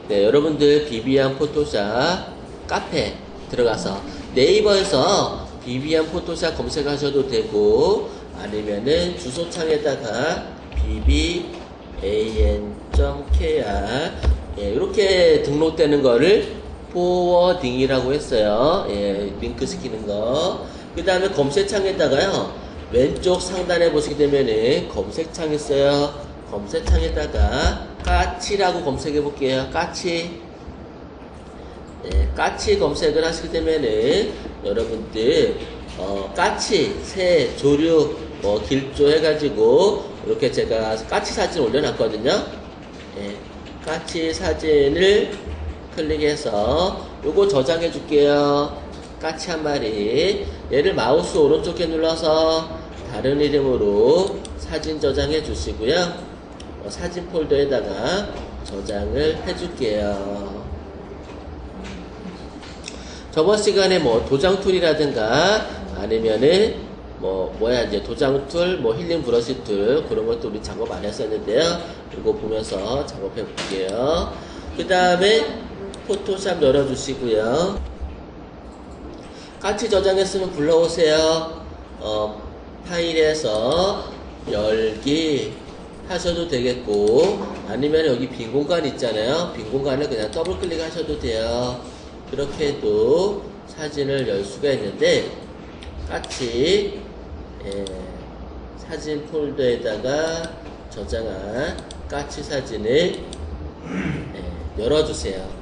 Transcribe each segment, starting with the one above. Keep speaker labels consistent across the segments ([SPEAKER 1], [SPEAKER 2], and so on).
[SPEAKER 1] 네, 여러분들 비비안 포토샵 카페 들어가서 네이버에서 비비안 포토샵 검색하셔도 되고, 아니면은 주소창에다가 bban.kr 이렇게 등록되는 거를 포워딩이라고 했어요. 링크 시키는 거. 그 다음에 검색창에다가요, 왼쪽 상단에 보시게 되면은 검색창 있어요. 검색창에다가 까치라고 검색해 볼게요. 까치. 까치 검색을 하시게 되면은 여러분들 까치, 새, 조류, 길조 해가지고 이렇게 제가 까치 사진 올려놨거든요. 까치 사진을 클릭해서 요거 저장해 줄게요. 까치 한 마리. 얘를 마우스 오른쪽에 눌러서 다른 이름으로 사진 저장해 주시고요. 사진 폴더에다가 저장을 해 줄게요. 저번 시간에 도장 툴이라든가 아니면은 이제 도장 툴, 힐링 브러쉬 툴, 그런 것도 우리 작업 안 했었는데요. 이거 보면서 작업해 볼게요. 그 다음에 포토샵 열어주시고요. 같이 저장했으면 불러오세요. 파일에서 열기 하셔도 되겠고, 아니면 여기 빈 공간 있잖아요. 빈 공간을 그냥 더블 클릭 하셔도 돼요. 그렇게 해도 사진을 열 수가 있는데, 같이 사진 폴더에다가 저장한 까치 사진을 열어주세요.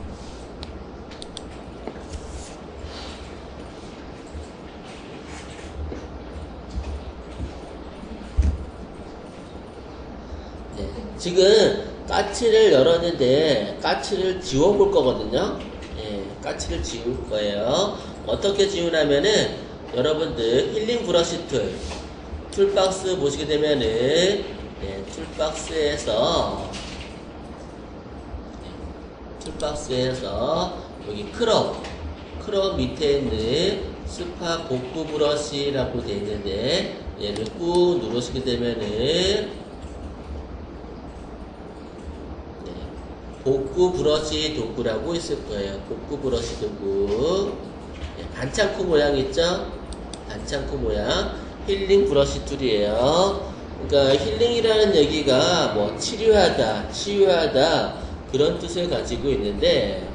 [SPEAKER 1] 지금 까치를 열었는데 까치를 지워볼 거거든요. 까치를 지울 거예요. 어떻게 지우냐면은 여러분들 힐링 브러쉬 툴박스 보시게 되면은 툴박스에서 여기 크롭 밑에 있는 스파 복구 브러쉬라고 되어 있는데, 얘를 꾹 누르시게 되면은 복구 브러쉬 도구라고 있을 거예요. 복구 브러쉬 도구. 반창고 모양 있죠? 반창고 모양. 힐링 브러쉬 툴이에요. 그러니까 힐링이라는 얘기가 치료하다, 치유하다 그런 뜻을 가지고 있는데,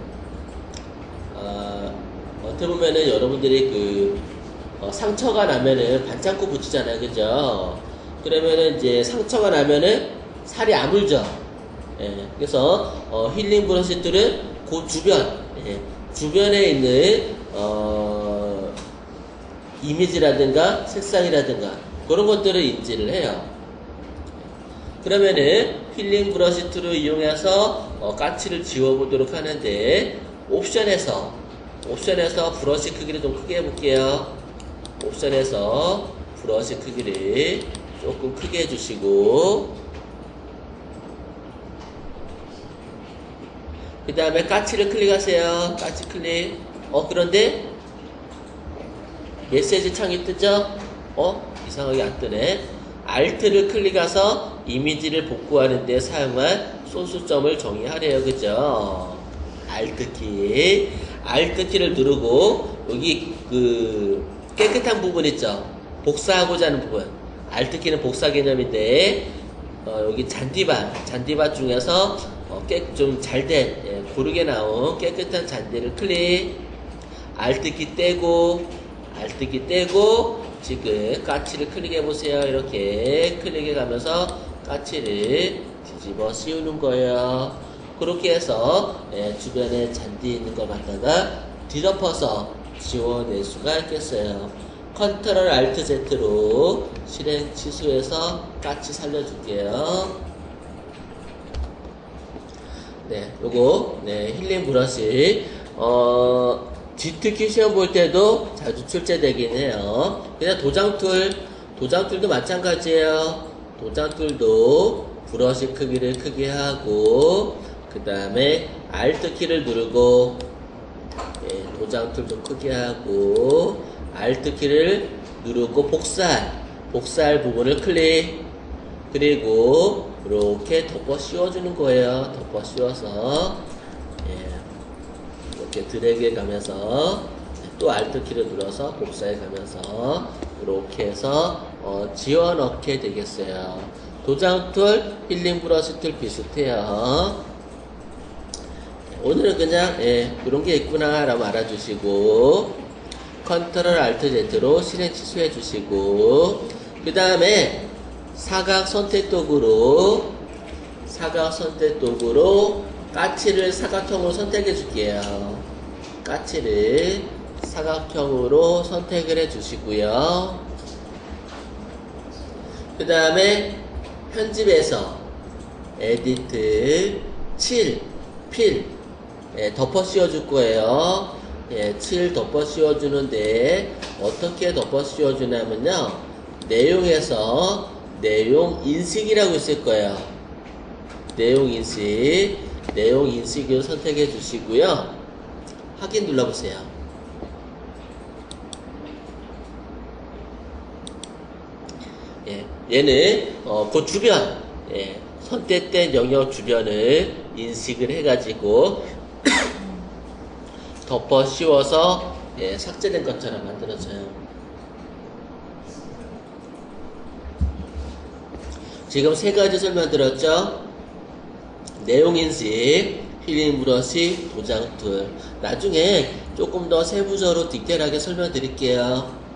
[SPEAKER 1] 어떻게 보면은 여러분들이 상처가 나면은 반창고 붙이잖아요. 그죠? 그러면은 이제 상처가 나면은 살이 아물죠? 그래서 힐링 브러쉬들은 그 주변에 있는 이미지라든가 색상이라든가 그런 것들을 인지를 해요. 그러면은 힐링 브러쉬 툴을 이용해서 까치를 지워보도록 하는데, 옵션에서 브러쉬 크기를 좀 크게 해볼게요. 옵션에서 브러쉬 크기를 조금 크게 해주시고, 그 다음에 까치를 클릭하세요. 까치 클릭. 그런데 메시지 창이 뜨죠? 이상하게 안 뜨네. Alt를 클릭해서 이미지를 복구하는 데 사용할 소수점을 정의하래요. 그죠? Alt 키를 누르고, 여기 깨끗한 부분 있죠? 복사하고자 하는 부분. Alt 키는 복사 개념인데, 여기 잔디밭 중에서 좀 잘된, 고르게 나온 깨끗한 잔디를 클릭. Alt 키 떼고, 지금 까치를 클릭해 보세요. 이렇게 클릭해 가면서 까치를 뒤집어 씌우는 거예요. 그렇게 해서 주변에 잔디 있는 거 갖다가 뒤덮어서 지워낼 수가 있겠어요. 컨트롤 Alt Z로 실행 취소해서 까치 살려줄게요. 요거 힐링 브러쉬 G특기 시험 볼 때도 자주 출제되긴 해요. 그냥 도장툴도 마찬가지예요. 도장툴도 브러쉬 크기를 크게 하고, 그 다음에 Alt 키를 누르고, 도장툴도 크게 하고, Alt 키를 누르고 복사할 부분을 클릭. 그리고 이렇게 덮어 씌워주는 거예요. 덮어 씌워서 예, 이렇게 드래그해 가면서 또 Alt키를 눌러서 복사해 가면서 이렇게 해서 지워 넣게 되겠어요. 도장 툴, 힐링 브러쉬 툴 비슷해요. 오늘은 그냥 그런 게 있구나 라고 알아주시고 컨트롤 Alt Z로 실행 취소해 주시고 그 다음에 사각 선택 도구로 까치를 사각형으로 선택해 줄게요. 까치를 사각형으로 선택을 해 주시고요. 그 다음에 편집에서 에디트 7 필 덮어 씌워 줄 거예요. 7 덮어 씌워 주는데 어떻게 덮어 씌워 주냐면요. 내용에서 내용 인식이라고 있을 거예요. 내용 인식을 선택해 주시고요. 확인 눌러보세요. 얘는 그 주변 선택된 영역 주변을 인식을 해가지고 덮어 씌워서 삭제된 것처럼 만들어져요. 지금 세 가지 설명드렸죠? 내용 인식, 힐링 브러쉬, 도장 툴. 나중에 조금 더 세부적으로 디테일하게 설명드릴게요.